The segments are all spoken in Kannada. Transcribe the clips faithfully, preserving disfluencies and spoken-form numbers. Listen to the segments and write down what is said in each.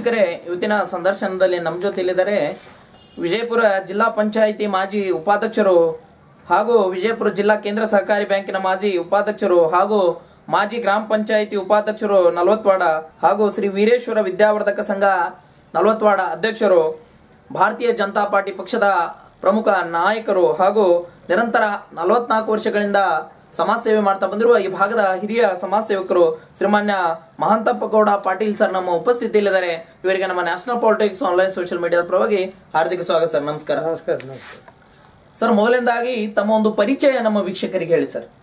ವೀಕ್ಷಕರೇ, ಇವತ್ತಿನ ಸಂದರ್ಶನದಲ್ಲಿ ನಮ್ಮ ಜೊತೆಯಲ್ಲಿದ್ದಾರೆ ವಿಜಯಪುರ ಜಿಲ್ಲಾ ಪಂಚಾಯಿತಿ ಮಾಜಿ ಉಪಾಧ್ಯಕ್ಷರು ಹಾಗೂ ವಿಜಯಪುರ ಜಿಲ್ಲಾ ಕೇಂದ್ರ ಸಹಕಾರಿ ಬ್ಯಾಂಕಿನ ಮಾಜಿ ಉಪಾಧ್ಯಕ್ಷರು ಹಾಗೂ ಮಾಜಿ ಗ್ರಾಮ ಪಂಚಾಯಿತಿ ಉಪಾಧ್ಯಕ್ಷರು ನಲವತ್ವಾಡ ಹಾಗೂ ಶ್ರೀ ವೀರೇಶ್ವರ ವಿದ್ಯಾವರ್ಧಕ ಸಂಘ ನಲವತ್ವಾಡ ಅಧ್ಯಕ್ಷರು, ಭಾರತೀಯ ಜನತಾ ಪಾರ್ಟಿ ಪಕ್ಷದ ಪ್ರಮುಖ ನಾಯಕರು ಹಾಗೂ ನಿರಂತರ ನಲವತ್ನಾಲ್ಕು ವರ್ಷಗಳಿಂದ ಸಮಾಜ ಸೇವೆ ಮಾಡ್ತಾ ಬಂದಿರುವ ಈ ಭಾಗದ ಹಿರಿಯ ಸಮಾಜ ಸೇವಕರು ಶ್ರೀಮಾನ್ಯ ಮಹಾಂತಪ್ಪ ಗೌಡ ಪಾಟೀಲ್ ಸರ್ ನಮ್ಮ ಉಪಸ್ಥಿತಿಯಲ್ಲಿದ್ದಾರೆ. ಇವರಿಗೆ ನಮ್ಮ ನ್ಯಾಷನಲ್ ಪಾಲಿಟಿಕ್ಸ್ ಆನ್ಲೈನ್ ಸೋಷಿಯಲ್ ಮೀಡಿಯಾದ ಪರವಾಗಿ ಹಾರ್ದಿಕ ಸ್ವಾಗತ ಸರ್. ನಮಸ್ಕಾರ. ನಮಸ್ಕಾರ. ನಮಸ್ಕಾರ ಸರ್, ಮೊದಲನೇದಾಗಿ ತಮ್ಮ ಒಂದು ಪರಿಚಯ ನಮ್ಮ ವೀಕ್ಷಕರಿಗೆ ಹೇಳಿ ಸರ್.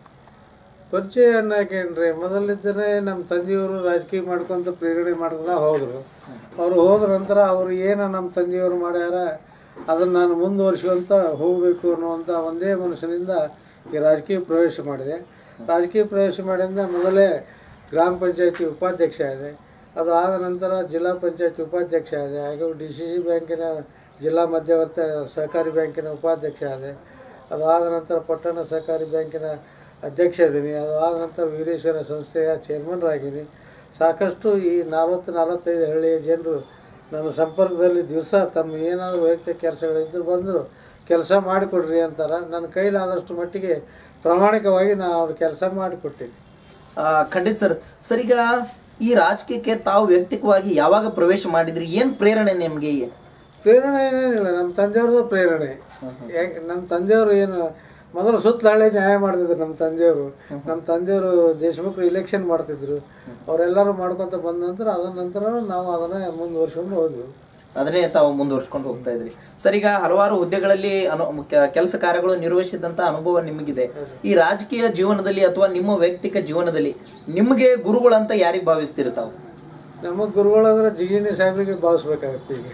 ಪರಿಚಯ ಅನ್ನಕೇನ್ರಿ, ಮೊದಲಿದ್ದರೆ ನಮ್ಮ ತಂದೆಯವರು ರಾಜಕೀಯ ಮಾಡ್ಕೊಂತ ಪ್ರೇರಣೆ ಮಾಡ್ಕೊಂಡ ಹೋದರು. ಅವರು ಹೋದ ನಂತರ ಅವರು ಏನು ನಮ್ಮ ತಂದೆಯವರು ಮಾಡ್ಯಾರ ಅದನ್ನು ನಾನು ಮುಂದುವರಿಸುವಂತ ಹೋಗಬೇಕು ಅನ್ನುವಂಥ ಒಂದೇ ಮನುಷ್ಯನಿಂದ ಈ ರಾಜಕೀಯ ಪ್ರವೇಶ ಮಾಡಿದೆ. ರಾಜಕೀಯ ಪ್ರವೇಶ ಮಾಡಿದ ಮೊದಲೇ ಗ್ರಾಮ ಪಂಚಾಯತಿ ಉಪಾಧ್ಯಕ್ಷ ಆದೆ. ಅದು ಆದ ನಂತರ ಜಿಲ್ಲಾ ಪಂಚಾಯತಿ ಉಪಾಧ್ಯಕ್ಷ ಆದೆ. ಹಾಗೂ ಡಿ ಸಿ ಸಿ ಬ್ಯಾಂಕಿನ ಜಿಲ್ಲಾ ಮಧ್ಯವರ್ತಿ ಸಹಕಾರಿ ಬ್ಯಾಂಕಿನ ಉಪಾಧ್ಯಕ್ಷ ಆದೆ. ಅದು ಆದ ನಂತರ ಪಟ್ಟಣ ಸಹಕಾರಿ ಬ್ಯಾಂಕಿನ ಅಧ್ಯಕ್ಷ ಇದ್ದೀನಿ. ಅದು ಆದ ನಂತರ ವೀರೇಶ್ವರ ಸಂಸ್ಥೆಯ ಚೇರ್ಮನ್ರಾಗಿದ್ದೀನಿ. ಸಾಕಷ್ಟು ಈ ನಲವತ್ತು ನಲವತ್ತೈದು ಹಳ್ಳಿಯ ಜನರು ನನ್ನ ಸಂಪರ್ಕದಲ್ಲಿ ದಿವಸ ತಮ್ಮ ಏನಾದರೂ ವೈಯಕ್ತಿಕ ಕೆಲಸಗಳಿದ್ದರೂ ಬಂದರು ಕೆಲಸ ಮಾಡಿಕೊಡ್ರಿ ಅಂತಾರೆ. ನನ್ನ ಕೈಲಾದಷ್ಟು ಮಟ್ಟಿಗೆ ಪ್ರಾಮಾಣಿಕವಾಗಿ ನಾನು ಅವ್ರ ಕೆಲಸ ಮಾಡಿಕೊಟ್ಟಿನಿ. ಖಂಡಿತ ಸರ್. ಸರ್, ಈಗ ಈ ರಾಜಕೀಯಕ್ಕೆ ತಾವು ವೈಯಕ್ತಿಕವಾಗಿ ಯಾವಾಗ ಪ್ರವೇಶ ಮಾಡಿದ್ರಿ? ಏನು ಪ್ರೇರಣೆ ನಿಮಗೆ? ಪ್ರೇರಣೆ ಏನೇನಿಲ್ಲ, ನಮ್ಮ ತಂದೆಯವ್ರದ್ದು ಪ್ರೇರಣೆ. ನಮ್ಮ ತಂದೆಯವರು ಏನು ಮೊದಲು ಸುತ್ತಲ ಹಳ್ಳಿ ನ್ಯಾಯ ಮಾಡ್ತಿದ್ರು. ನಮ್ಮ ತಂದೆಯವರು ನಮ್ಮ ತಂದೆಯವರು ದೇಶಮುಖರು ಇಲೆಕ್ಷನ್ ಮಾಡ್ತಿದ್ರು. ಅವರೆಲ್ಲರೂ ಮಾಡ್ಕೊತ ಬಂದ ನಂತರ ಅದರ ನಂತರ ನಾವು ಅದನ್ನೇ ಮುಂದುವರ್ಸ್ಕೊಂಡು ಹೋದ್ವಿ. ಅದನ್ನೇ ತಾವು ಮುಂದುವರ್ಸ್ಕೊಂಡು ಹೋಗ್ತಾ ಇದ್ರಿ. ಸರ್, ಈಗ ಹಲವಾರು ಹುದ್ದೆಗಳಲ್ಲಿ ಅನು ಕೆಲಸ ಕಾರ್ಯಗಳು ನಿರ್ವಹಿಸಿದಂತ ಅನುಭವ ನಿಮಗಿದೆ. ಈ ರಾಜಕೀಯ ಜೀವನದಲ್ಲಿ ಅಥವಾ ನಿಮ್ಮ ವೈಯಕ್ತಿಕ ಜೀವನದಲ್ಲಿ ನಿಮಗೆ ಗುರುಗಳಂತ ಯಾರಿಗೆ ಭಾವಿಸ್ತೀರಿ ತಾವು? ನಮ್ಮ ಗುರುಗಳಂದ್ರೆ ಜಿಗಿನಿ ಸಾಹೇಬ್ರಿಗೆ ಭಾವಿಸ್ಬೇಕಾಗತ್ತೆ. ಈಗ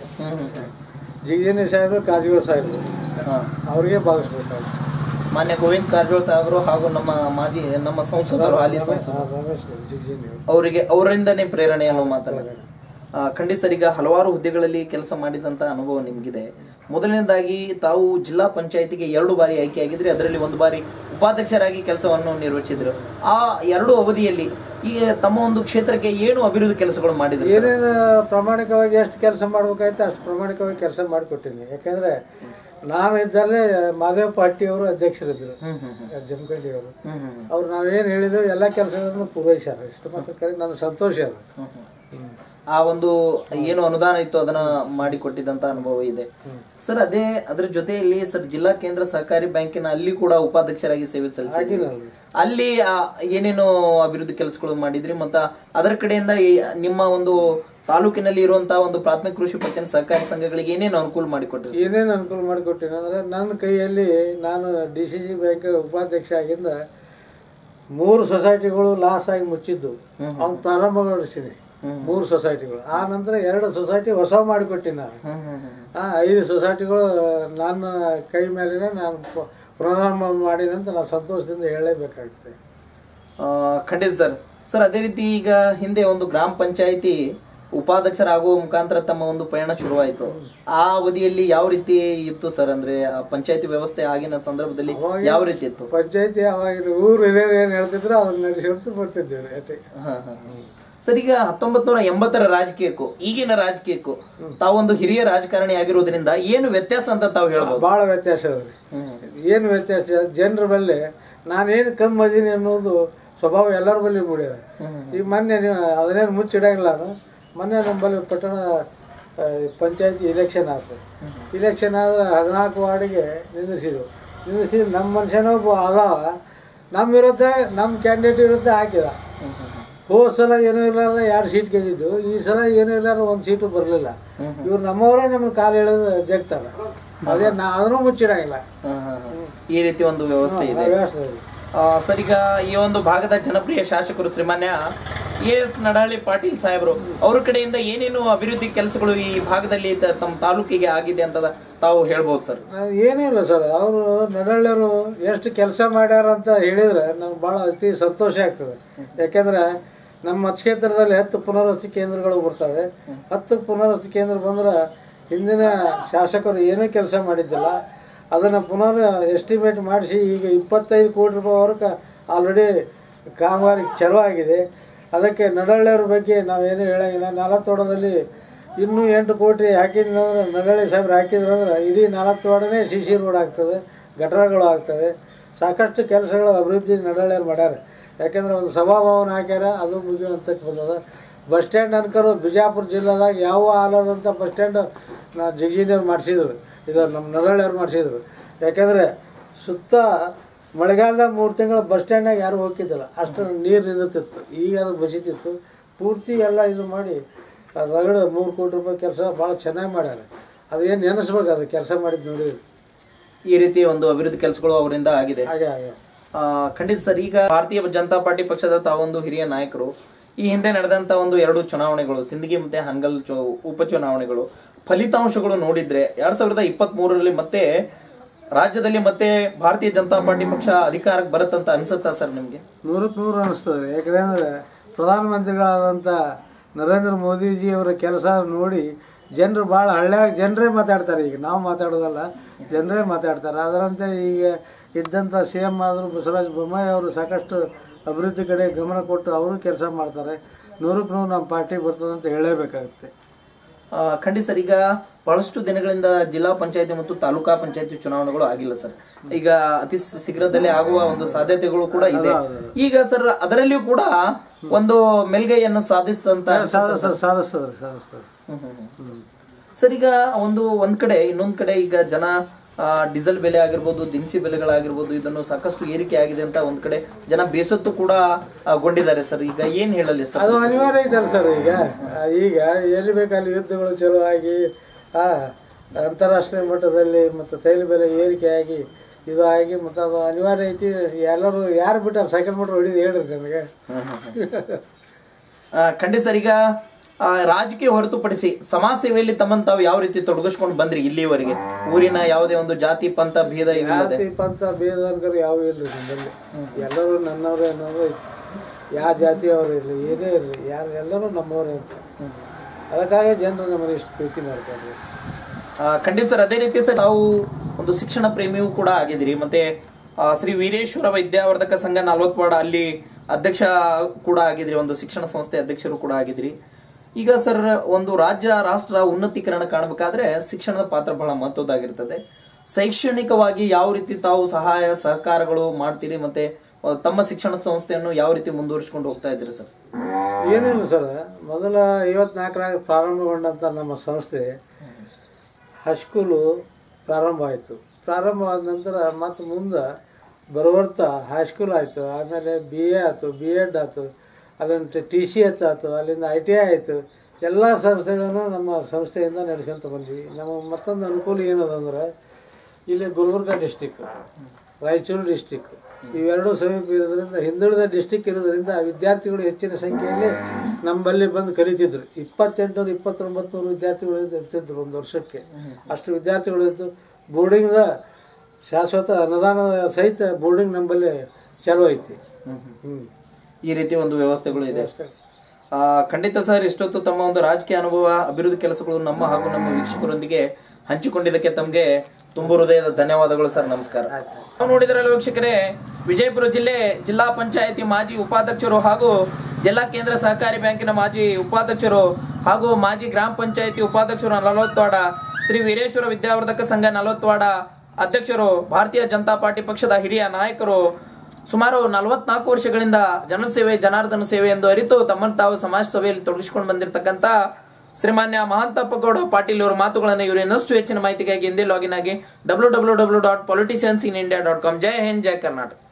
ಜಿಗಿನಿ ಸಾಹೇಬ್ರು, ಕಾರಜೋಳ ಸಾಹೇಬ್ರು, ಅವ್ರಿಗೆ ಭಾವಿಸ್ಬೇಕಾಗುತ್ತೆ. ಮಾನ್ಯ ಗೋವಿಂದ ಕಾರಜೋಳ ಸಾಹೇಬರು ಹಾಗೂ ನಮ್ಮ ಮಾಜಿ ನಮ್ಮ ಸಂಸದರು ಹಾಲಿ ಸಂಸದರು ಅವರಿಗೆ ಅವರಿಂದನೇ ಪ್ರೇರಣೆ ಅನ್ನೋ ಮಾತಾಡ. ಖಂಡಿತ ಸರ್, ಈಗ ಹಲವಾರು ಹುದ್ದೆಗಳಲ್ಲಿ ಕೆಲಸ ಮಾಡಿದಂತ ಅನುಭವ ನಿಮಗಿದೆ. ಮೊದಲನೇದಾಗಿ ತಾವು ಜಿಲ್ಲಾ ಪಂಚಾಯತಿಗೆ ಎರಡು ಬಾರಿ ಆಯ್ಕೆಯಾಗಿದ್ರಿ. ಅದರಲ್ಲಿ ಒಂದು ಬಾರಿ ಉಪಾಧ್ಯಕ್ಷರಾಗಿ ಕೆಲಸವನ್ನು ನಿರ್ವಹಿಸಿದ್ರು. ಆ ಎರಡು ಅವಧಿಯಲ್ಲಿ ಈಗ ತಮ್ಮ ಒಂದು ಕ್ಷೇತ್ರಕ್ಕೆ ಏನು ಅಭಿವೃದ್ಧಿ ಕೆಲಸಗಳು ಮಾಡಿದ್ರು? ಏನೇನು ಪ್ರಾಮಾಣಿಕವಾಗಿ ಎಷ್ಟು ಕೆಲಸ ಮಾಡ್ಬೇಕಾಯ್ತು ಅಷ್ಟು ಪ್ರಾಮಾಣಿಕವಾಗಿ ಕೆಲಸ ಮಾಡಿಕೊಟ್ಟಿನಿ. ಯಾಕಂದ್ರೆ ನಾನು ಇದ್ದಲ್ಲೇ ಮಾದೇವಪ್ಪ ಹಟ್ಟಿಯವರು ಅಧ್ಯಕ್ಷರಿದ್ರು, ಜಮಖಂಡಿಯವರು. ಅವ್ರು ನಾವೇನು ಹೇಳಿದ್ರು ಎಲ್ಲ ಕೆಲಸಗಳನ್ನು ಪೂರೈಸ್ಯಾರ. ಇಷ್ಟು ಮಾತ್ರ ಕರೆ ನನಗೆ ಸಂತೋಷ ಅದು. ಆ ಒಂದು ಏನು ಅನುದಾನ ಇತ್ತು ಅದನ್ನ ಮಾಡಿ ಕೊಟ್ಟಿದ್ದಂತ ಅನುಭವ ಇದೆ ಸರ್. ಅದೇ ಅದ್ರ ಜೊತೆಯಲ್ಲಿ ಸರ್, ಜಿಲ್ಲಾ ಕೇಂದ್ರ ಸಹಕಾರಿ ಬ್ಯಾಂಕಿನ ಅಲ್ಲಿ ಕೂಡ ಉಪಾಧ್ಯಕ್ಷರಾಗಿ ಸೇವೆ ಸಲ್ಲಿಸಿದ್ರಿ. ಅಲ್ಲಿ ಏನೇನು ಅಭಿವೃದ್ಧಿ ಕೆಲಸಗಳು ಮಾಡಿದ್ರಿ? ಮತ್ತ ಅದರ ಕಡೆಯಿಂದ ನಿಮ್ಮ ಒಂದು ತಾಲೂಕಿನಲ್ಲಿ ಇರುವಂತಹ ಒಂದು ಪ್ರಾಥಮಿಕ ಕೃಷಿ ಪತ್ತಿನ ಸಹಕಾರಿ ಸಂಘಗಳಿಗೆ ಏನೇನು ಅನುಕೂಲ ಮಾಡಿಕೊಟ್ರಿ? ಏನೇನು ಅನುಕೂಲ ಮಾಡಿಕೊಟ್ಟಿನಿ ಅಂದ್ರೆ, ನನ್ನ ಕೈಯಲ್ಲಿ ನಾನು ಡಿ ಸಿ ಸಿ ಬ್ಯಾಂಕ್ ಉಪಾಧ್ಯಕ್ಷ ಆಗಿಂದ ಮೂರು ಸೊಸೈಟಿಗಳು ಲಾಸ್ ಆಗಿ ಮುಚ್ಚಿದ್ದು ಅವ್ನು ಪ್ರಾರಂಭಗೊಳಿಸಿನಿ. ಮೂರು ಸೊಸೈಟಿಗಳು. ಆ ನಂತರ ಎರಡು ಸೊಸೈಟಿ ಹೊಸ ಮಾಡಿಕೊಟ್ಟಿನಿ ನಾನು. ಆ ಐದು ಸೊಸೈಟಿಗಳು ನನ್ನ ಕೈ ಮೇಲಿನ ನಾನು ಪ್ರಾರಂಭ ಮಾಡಿನಂತ ನಾನು ಸಂತೋಷದಿಂದ ಹೇಳಲೇಬೇಕಾಗುತ್ತೆ. ಖಂಡಿತ ಸರ್. ಸರ್, ಅದೇ ರೀತಿ ಈಗ ಹಿಂದೆ ಒಂದು ಗ್ರಾಮ ಪಂಚಾಯಿತಿ ಉಪಾಧ್ಯಕ್ಷರಾಗುವ ಮುಖಾಂತರ ತಮ್ಮ ಒಂದು ಪಯಣ ಶುರುವಾಯಿತು. ಆ ಅವಧಿಯಲ್ಲಿ ಯಾವ ರೀತಿ ಇತ್ತು ಸರ್? ಅಂದ್ರೆ ಪಂಚಾಯತಿ ವ್ಯವಸ್ಥೆ ಆಗಿನ ಸಂದರ್ಭದಲ್ಲಿ ಯಾವ ರೀತಿ ಇತ್ತು? ಪಂಚಾಯತಿ ಅವಾಗಿನ ಊರು ಹಿರಿಯರು ಏನ್ ಹೇಳ್ತಿದ್ರು ಅದನ್ನ ನಡೆಸಿಕೊಂಡು ಬರ್ತಿದ್ದೇವೆ. ಸರ್, ಈಗ ಹತ್ತೊಂಬತ್ ನೂರ ಎಂಬತ್ತರ ರಾಜಕೀಯಕ್ಕೂ ಈಗಿನ ರಾಜಕೀಯಕ್ಕೂ ತಾವೊಂದು ಹಿರಿಯ ರಾಜಕಾರಣಿ ಆಗಿರೋದ್ರಿಂದ ಏನು ವ್ಯತ್ಯಾಸ ಅಂತ ತಾವು ಹೇಳ್ಬೋದು? ಬಹಳ ವ್ಯತ್ಯಾಸ ಅದ್ರಿ. ಏನು ವ್ಯತ್ಯಾಸ? ಜನರ ಬಲ್ಲಿ ನಾನೇನು ಕಮ್ಮಿ ಅದೀನಿ ಅನ್ನೋದು ಸ್ವಭಾವ ಎಲ್ಲರ ಬಲ್ಲಿ ಮೂಡ್ಯದ. ಈಗ ಮೊನ್ನೆ ನೀವು ಅದನ್ನೇನು ಮುಚ್ಚಿಡಂಗಿಲ್ಲ. ನಾನು ಮೊನ್ನೆ ನಮ್ಮಲ್ಲಿ ಪಟ್ಟಣ ಪಂಚಾಯತಿ ಇಲೆಕ್ಷನ್ ಆಯ್ತು. ಇಲೆಕ್ಷನ್ ಆದ್ರೆ ಹದಿನಾಲ್ಕು ವಾರ್ಡಿಗೆ ನಿಂದಿಸಿದ್ರು. ನಿಂದಿಸಿ ನಮ್ಮ ಮನುಷ್ಯನೊಬ್ಬ ಅದಾವ, ನಮ್ಮ ವಿರುದ್ಧ ನಮ್ಮ ಕ್ಯಾಂಡಿಡೇಟ್ ವಿರುದ್ಧ ಹಾಕಿದ. ಹೋದ ಸಲ ಏನೂ ಇರ್ಲಾರ್ದ ಎರಡು ಸೀಟ್ ಗೆದ್ದಿದ್ದು, ಈ ಸಲ ಏನೂ ಇರ್ಲಾರ್ದ ಒಂದು ಸೀಟು ಬರಲಿಲ್ಲ. ಇವ್ರು ನಮ್ಮವರೇ ನಮ್ಗೆ ಕಾಲು ಎಳೆದು ಜಗ್ತಾರೆ. ಅದೇ ನಾ ಅದನ್ನು ಮುಚ್ಚಿಡಂಗಿಲ್ಲ. ಈ ರೀತಿ ಒಂದು ವ್ಯವಸ್ಥೆ ಇದೆ. ವ್ಯವಸ್ಥೆ ಸರ್, ಈಗ ಈ ಒಂದು ಭಾಗದ ಜನಪ್ರಿಯ ಶಾಸಕರು ಶ್ರೀಮಾನ್ಯ ಎ ಎಸ್ ನಡಹಳ್ಳಿ ಪಾಟೀಲ್ ಸಾಹೇಬರು ಅವ್ರ ಕಡೆಯಿಂದ ಏನೇನು ಅಭಿವೃದ್ಧಿ ಕೆಲಸಗಳು ಈ ಭಾಗದಲ್ಲಿ ತಮ್ಮ ತಾಲೂಕಿಗೆ ಆಗಿದೆ ಅಂತ ತಾವು ಹೇಳ್ಬೋದು ಸರ್? ಏನೂ ಇಲ್ಲ ಸರ್. ಅವರು ನಡಹಳ್ಳಿಯವರು ಎಷ್ಟು ಕೆಲಸ ಮಾಡ್ಯಾರ ಅಂತ ಹೇಳಿದ್ರೆ ನಮ್ಗೆ ಭಾಳ ಅತಿ ಸಂತೋಷ ಆಗ್ತದೆ. ಯಾಕೆಂದ್ರೆ ನಮ್ಮ ಮತಕ್ಷೇತ್ರದಲ್ಲಿ ಹತ್ತು ಪುನರ್ವಸತಿ ಕೇಂದ್ರಗಳು ಬರ್ತವೆ. ಹತ್ತು ಪುನರ್ವಸತಿ ಕೇಂದ್ರ ಬಂದ್ರೆ ಹಿಂದಿನ ಶಾಸಕರು ಏನೂ ಕೆಲಸ ಮಾಡಿದ್ದಿಲ್ಲ. ಅದನ್ನು ಪುನರ್ ಎಸ್ಟಿಮೇಟ್ ಮಾಡಿಸಿ ಈಗ ಇಪ್ಪತ್ತೈದು ಕೋಟಿ ರೂಪಾಯಿವರೆಗೆ ಆಲ್ರೆಡಿ ಕಾಮಗಾರಿ ಚಲೋ ಆಗಿದೆ. ಅದಕ್ಕೆ ನಡಹಳ್ಳಿಯವ್ರ ಬಗ್ಗೆ ನಾವೇನು ಹೇಳೋಂಗಿಲ್ಲ. ನಾಲತೋಡದಲ್ಲಿ ಇನ್ನೂ ಎಂಟು ಕೋಟಿ ಹಾಕಿದ್ರಂದ್ರೆ ನಡಳ್ಳಿ ಸಾಹೇಬ್ರು ಹಾಕಿದ್ರು ಅಂದ್ರೆ ಇಡೀ ನಾಲ್ಕು ವಾರ್ಡನೇ ಸಿ ಸಿ ರೋಡ್ ಆಗ್ತದೆ, ಗಟರಗಳು ಆಗ್ತವೆ, ಸಾಕಷ್ಟು ಕೆಲಸಗಳು ಅಭಿವೃದ್ಧಿ ನಡಳ್ಳಿಯರು ಮಾಡ್ಯಾರ. ಯಾಕೆಂದ್ರೆ ಒಂದು ಸಭಾಭವನ ಹಾಕ್ಯಾರ, ಅದು ಮುಗಿಯುವಂತಕ್ಕೆ ಬಂದದ. ಬಸ್ ಸ್ಟ್ಯಾಂಡ್ ಅನ್ಕರು ಬಿಜಾಪುರ ಜಿಲ್ಲೆದಾಗ ಯಾವ ಹಾಲದಂಥ ಬಸ್ ಸ್ಟ್ಯಾಂಡ್ ನಾ ಜಗಜೀನಿಯವ್ರು ಮಾಡಿಸಿದ್ರು, ಇದು ನಮ್ಮ ನಡಳ್ಳಿಯವ್ರು ಮಾಡಿಸಿದ್ರು. ಯಾಕೆಂದರೆ ಸುತ್ತ ಮಳೆಗಾಲದಾಗ ಮೂರು ತಿಂಗಳು ಬಸ್ ಸ್ಟ್ಯಾಂಡ್ನಾಗ ಯಾರು ಹೋಗಿದ್ದಿಲ್ಲ, ಅಷ್ಟು ನೀರು ನಿಂದಿರ್ತಿತ್ತು. ಈಗ ಅದು ಬಸಿತಿತ್ತು ಪೂರ್ತಿ ಎಲ್ಲ ಇದು ಮಾಡಿ ರಗಡ ಮೂರು ಕೋಟಿ ರೂಪಾಯಿ ಕೆಲಸ ಭಾಳ ಚೆನ್ನಾಗಿ ಮಾಡ್ಯಾರ. ಅದೇನು ನೆನೆಸ್ಬೇಕು, ಅದು ಕೆಲಸ ಮಾಡಿದ್ದು ನೋಡಿದ್ರಿ. ಈ ರೀತಿ ಒಂದು ಅಭಿವೃದ್ಧಿ ಕೆಲಸಗಳು ಅವರಿಂದ ಆಗಿದೆ. ಹಾಗೆ ಹಾಗೆ ಖಂಡಿತ ಸರ್. ಈಗ ಭಾರತೀಯ ಜನತಾ ಪಾರ್ಟಿ ಪಕ್ಷದ ತಾವೊಂದು ಹಿರಿಯ ನಾಯಕರು, ಈ ಹಿಂದೆ ನಡೆದಂತ ಒಂದು ಎರಡು ಚುನಾವಣೆಗಳು, ಸಿಂದಗಿ ಮತ್ತೆ ಹಂಗಲ್ ಚು ಉಪಚುನಾವಣೆಗಳು ಫಲಿತಾಂಶಗಳು ನೋಡಿದ್ರೆ ಎರಡ್ ಸಾವಿರದ ಇಪ್ಪತ್ತ್ ಮೂರರಲ್ಲಿ ಮತ್ತೆ ರಾಜ್ಯದಲ್ಲಿ ಮತ್ತೆ ಭಾರತೀಯ ಜನತಾ ಪಾರ್ಟಿ ಪಕ್ಷ ಅಧಿಕಾರಕ್ಕೆ ಬರುತ್ತಂತ ಅನ್ಸುತ್ತಾ ಸರ್ ನಿಮ್ಗೆ? ನೂರಕ್ಕೆ ನೂರು ಅನಿಸ್ತದೆ. ಯಾಕಂದ್ರೆ ಪ್ರಧಾನಮಂತ್ರಿಗಳಾದಂಥ ನರೇಂದ್ರ ಮೋದಿಜಿಯವರ ಕೆಲಸ ನೋಡಿ ಜನರು ಭಾಳ ಹಳ್ಳಿಯಾಗ ಜನರೇ ಮಾತಾಡ್ತಾರೆ. ಈಗ ನಾವು ಮಾತಾಡೋದಲ್ಲ, ಜನರೇ ಮಾತಾಡ್ತಾರೆ. ಅದರಂತೆ ಈಗ ಇದ್ದಂಥ ಸಿ ಎಮ್ ಆದರೂ ಬಸವರಾಜ ಬೊಮ್ಮಾಯಿ ಅವರು ಸಾಕಷ್ಟು ಅಭಿವೃದ್ಧಿ ಕಡೆ ಗಮನ ಕೊಟ್ಟು ಅವರು ಕೆಲಸ ಮಾಡ್ತಾರೆ. ನೂರಕ್ಕೆ ನೂರು ನಮ್ಮ ಪಾರ್ಟಿ ಬರ್ತದೆ ಅಂತ ಹೇಳಲೇಬೇಕಾಗುತ್ತೆ. ಖಂಡಿತ ಸರ್. ಈಗ ಬಹಳಷ್ಟು ದಿನಗಳಿಂದ ಜಿಲ್ಲಾ ಪಂಚಾಯತಿ ಮತ್ತು ತಾಲೂಕಾ ಪಂಚಾಯತಿ ಚುನಾವಣೆಗಳು ಆಗಿಲ್ಲ ಸರ್. ಈಗ ಅತಿ ಶೀಘ್ರದಲ್ಲೇ ಆಗುವ ಒಂದು ಸಾಧ್ಯತೆಗಳು ಕೂಡ ಇದೆ. ಈಗ ಸರ್ ಅದರಲ್ಲಿಯೂ ಕೂಡ ಒಂದು ಮೇಲ್ಗೈಯನ್ನು ಸಾಧಿಸಿದಂತ ಸಾಧಿಸ್ತದೆ ಸಾಧಿಸ್ತದೆ ಸಾಧಿಸ್ತದೆ ಸರ್. ಈಗ ಒಂದು ಒಂದ್ ಕಡೆ ಇನ್ನೊಂದ್ ಕಡೆ ಈಗ ಜನ ಡೀಸೆಲ್ ಬೆಲೆ ಆಗಿರ್ಬೋದು, ದಿನಸಿ ಬೆಲೆಗಳಾಗಿರ್ಬೋದು, ಇದನ್ನು ಸಾಕಷ್ಟು ಏರಿಕೆ ಆಗಿದೆ ಅಂತ ಒಂದ್ ಕಡೆ ಜನ ಬೇಸತ್ತು ಕೂಡ ಗೊಂಡಿದ್ದಾರೆ ಸರ್. ಈಗ ಏನ್ ಹೇಳಲಿ ಇಷ್ಟ? ಅದು ಅನಿವಾರ್ಯ ಐತಲ್ಲ ಸರ್. ಈಗ ಈಗ ಎಲ್ಲಿ ಬೇಕಲ್ಲಿ ಯುದ್ಧಗಳು ಚಲೋ ಆಗಿ ಆ ಅಂತಾರಾಷ್ಟ್ರೀಯ ಮಟ್ಟದಲ್ಲಿ ಮತ್ತು ತೈಲ ಬೆಲೆ ಏರಿಕೆ ಆಗಿ ಇದು ಆಗಿ ಮತ್ತು ಅದು ಅನಿವಾರ್ಯ ಐತಿ. ಎಲ್ಲರೂ ಯಾರು ಬಿಟ್ಟಾರ ಸೈಕಲ್ ಮೋಟ್ರ್ ಹೊಡಿದು ಹೇಳ್ರಿ ನನಗೆ. ಖಂಡಿತ ಸರ್. ಈಗ ರಾಜಕೀಯ ಹೊರತುಪಡಿಸಿ ಸಮಾಜ ಸೇವೆಯಲ್ಲಿ ತಮ್ಮನ್ನು ತಾವು ಯಾವ ರೀತಿ ತೊಡಗಿಸ್ಕೊಂಡು ಬಂದ್ರಿ ಇಲ್ಲಿವರೆಗೆ? ಊರಿನ ಯಾವುದೇ ಒಂದು ಜಾತಿ ಪಂಥ ಭೇದ ಜಾತಿ ಪಂಥ ಭೇದ ಅನ್ಕರು ಯಾವ ಇಲ್ರಿ ನಮ್ಮಲ್ಲಿ. ಎಲ್ಲರೂ ನನ್ನವರೇ ಅನ್ನೋದು ಐತಿ. ಯಾವ ಜಾತಿಯವರು ಇರಲಿ ಏನೇ ಇರಲಿ ಯಾರು ಎಲ್ಲರೂ ನಮ್ಮವರೇ ಅಂತ. ಅದಕ್ಕಾಗಿ ಜನರು ನಮ್ಮನ್ನು ಇಷ್ಟು ಪ್ರೀತಿ ಮಾಡ್ತಾರೆ. ಖಂಡಿತ ಸರ್. ಅದೇ ರೀತಿ ಸರ್ ತಾವು ಒಂದು ಶಿಕ್ಷಣ ಪ್ರೇಮಿಯೂ ಕೂಡ ಆಗಿದ್ದೀರಿ. ಮತ್ತೆ ಶ್ರೀ ವೀರೇಶ್ವರ ವಿದ್ಯಾವರ್ಧಕ ಸಂಘ ನಲ್ವತ್ತು ವಾರ್ಡ್ ಅಲ್ಲಿ ಅಧ್ಯಕ್ಷ ಕೂಡ ಆಗಿದ್ರಿ, ಒಂದು ಶಿಕ್ಷಣ ಸಂಸ್ಥೆ ಅಧ್ಯಕ್ಷರು ಕೂಡ ಆಗಿದ್ರಿ. ಈಗ ಸರ್ ಒಂದು ರಾಜ್ಯ ರಾಷ್ಟ್ರ ಉನ್ನತೀಕರಣ ಕಾಣಬೇಕಾದ್ರೆ ಶಿಕ್ಷಣದ ಪಾತ್ರ ಬಹಳ ಮಹತ್ವದಾಗಿರ್ತದೆ. ಶೈಕ್ಷಣಿಕವಾಗಿ ಯಾವ ರೀತಿ ತಾವು ಸಹಾಯ ಸಹಕಾರಗಳು ಮಾಡ್ತೀರಿ, ಮತ್ತೆ ತಮ್ಮ ಶಿಕ್ಷಣ ಸಂಸ್ಥೆಯನ್ನು ಯಾವ ರೀತಿ ಮುಂದುವರಿಸಿಕೊಂಡು ಹೋಗ್ತಾ ಇದ್ದೀರಿ ಸರ್? ಏನಿಲ್ಲ ಸರ್, ಮೊದಲ ಐವತ್ನಾಲ್ಕರಾಗ ಪ್ರಾರಂಭಗೊಂಡಂಥ ನಮ್ಮ ಸಂಸ್ಥೆ ಹೈಸ್ಕೂಲು ಪ್ರಾರಂಭ ಆಯಿತು. ಪ್ರಾರಂಭ ಆದ ನಂತರ ಮತ್ತು ಮುಂದೆ ಬರುವರ್ತಾ ಹೈಸ್ಕೂಲ್ ಆಯಿತು, ಆಮೇಲೆ ಬಿ ಎ ಆಯಿತು, ಬಿ ಎಡ್ ಆಯಿತು, ಅಲ್ಲಿಂದ ಟಿ ಸಿ ಎಚ್ ಆಯಿತು, ಅಲ್ಲಿಂದ ಐ ಟಿ ಐ ಆಯಿತು. ಎಲ್ಲ ಸಂಸ್ಥೆಗಳನ್ನು ನಮ್ಮ ಸಂಸ್ಥೆಯಿಂದ ನಡೆಸ್ಕೊಂತ ಬಂದ್ವಿ. ನಮ್ಮ ಮತ್ತೊಂದು ಅನುಕೂಲ ಏನದಂದ್ರೆ ಇಲ್ಲಿ ಗುಲ್ಬರ್ಗ ಡಿಸ್ಟಿಕ್, ರಾಯಚೂರು ಡಿಸ್ಟಿಕ್ ಇವೆರಡೂ ಸಮೀಪ ಇರೋದ್ರಿಂದ, ಹಿಂದುಳಿದ ಡಿಸ್ಟಿಕ್ ಇರೋದ್ರಿಂದ ವಿದ್ಯಾರ್ಥಿಗಳು ಹೆಚ್ಚಿನ ಸಂಖ್ಯೆಯಲ್ಲಿ ನಮ್ಮಲ್ಲಿ ಬಂದು ಕಲಿತಿದ್ರು. ಇಪ್ಪತ್ತೆಂಟುನೂರು ಇಪ್ಪತ್ತೊಂಬತ್ತು ನೂರು ವಿದ್ಯಾರ್ಥಿಗಳು ಇರ್ತಿದ್ರು ಒಂದು ವರ್ಷಕ್ಕೆ. ಅಷ್ಟು ವಿದ್ಯಾರ್ಥಿಗಳು ಇದ್ದು ಬೋರ್ಡಿಂಗ್ದ ಶಾಶ್ವತ ಅನುದಾನ ಸಹಿತ ಬೋರ್ಡಿಂಗ್ ನಮ್ಮಲ್ಲಿ ಚಾಲೂ ಐತಿ. ಹ್ಞೂ ಈ ರೀತಿ ಒಂದು ವ್ಯವಸ್ಥೆಗಳು ಇದೆ. ಖಂಡಿತ ಸರ್, ಇಷ್ಟೊತ್ತು ತಮ್ಮ ಒಂದು ರಾಜಕೀಯ ಅನುಭವ, ಅಭಿವೃದ್ಧಿ ಕೆಲಸಗಳು ನಮ್ಮ ಹಾಗೂ ನಮ್ಮ ವೀಕ್ಷಕರೊಂದಿಗೆ ಹಂಚಿಕೊಂಡಿದ್ದಕ್ಕೆ ತಮಗೆ ತುಂಬ ಹೃದಯದ ಧನ್ಯವಾದಗಳು ಸರ್. ನಮಸ್ಕಾರ. ನಾವು ನೋಡಿದ್ರಲ್ಲ ವೀಕ್ಷಕರೇ, ವಿಜಯಪುರ ಜಿಲ್ಲೆ ಜಿಲ್ಲಾ ಪಂಚಾಯತಿ ಮಾಜಿ ಉಪಾಧ್ಯಕ್ಷರು ಹಾಗೂ ಜಿಲ್ಲಾ ಕೇಂದ್ರ ಸಹಕಾರಿ ಬ್ಯಾಂಕಿನ ಮಾಜಿ ಉಪಾಧ್ಯಕ್ಷರು ಹಾಗೂ ಮಾಜಿ ಗ್ರಾಮ ಪಂಚಾಯತಿ ಉಪಾಧ್ಯಕ್ಷರು ನಲವತ್ತವಾಡ, ಶ್ರೀ ವೀರೇಶ್ವರ ವಿದ್ಯಾವರ್ಧಕ ಸಂಘ ನಲವತ್ತವಾಡ ಅಧ್ಯಕ್ಷರು, ಭಾರತೀಯ ಜನತಾ ಪಾರ್ಟಿ ಪಕ್ಷದ ಹಿರಿಯ ನಾಯಕರು, ಸುಮಾರು ನಲವತ್ನಾಲ್ಕು ವರ್ಷಗಳಿಂದ ಜನಸೇವೆ ಜನಾರ್ದನ ಸೇವೆ ಎಂದು ಅರಿತು ತಮ್ಮನ್ನು ತಾವು ಸಮಾಜ ಸೇವೆಯಲ್ಲಿ ತೊಡಗಿಸಿಕೊಂಡು ಬಂದಿರತಕ್ಕಂತ ಶ್ರೀಮಾನ್ಯ ಮಹಾಂತಪ್ಪ ಗೌಡ ಪಾಟೀಲ್ ಅವರ ಮಾತುಗಳನ್ನು ಇವರು ಇನ್ನಷ್ಟು ಹೆಚ್ಚಿನ ಮಾಹಿತಿಗಾಗಿ ಹಿಂದೆ ಲಾಗಿನ್ ಆಗಿ W W W dot politicians in India dot com. ಜೈ ಹಿಂದ್, ಜೈ ಕರ್ನಾಟಕ.